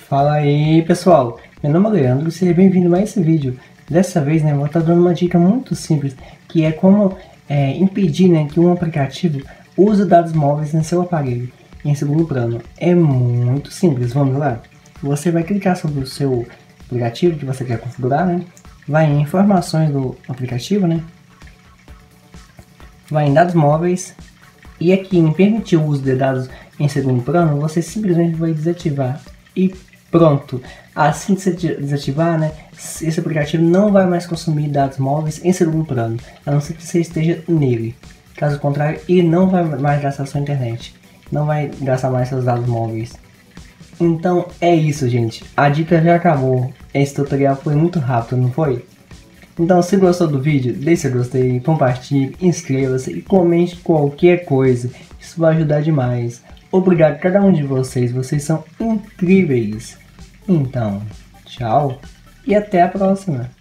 Fala aí pessoal, meu nome é Leandro e seja bem-vindo a esse vídeo. Dessa vez eu vou estar dando uma dica muito simples, que é como impedir que um aplicativo use dados móveis em seu aparelho em segundo plano. É muito simples, vamos lá. Você vai clicar sobre o seu aplicativo que você quer configurar, vai em informações do aplicativo, vai em dados móveis e aqui em permitir o uso de dados em segundo plano, você simplesmente vai desativar e pronto. Assim que você desativar, esse aplicativo não vai mais consumir dados móveis em segundo plano, a não ser que você esteja nele. Caso contrário, ele não vai mais gastar sua internet, não vai gastar mais seus dados móveis. Então é isso, gente. A dica já acabou. Esse tutorial foi muito rápido, não foi? Então, se gostou do vídeo, deixe seu gostei, compartilhe, inscreva-se e comente qualquer coisa. Isso vai ajudar demais. Obrigado a cada um de vocês, vocês são incríveis. Então, tchau e até a próxima.